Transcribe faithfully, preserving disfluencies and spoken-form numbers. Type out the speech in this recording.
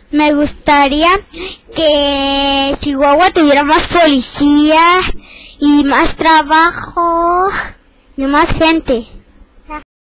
Me gustaría que Chihuahua tuviera más policías y más trabajo y más gente.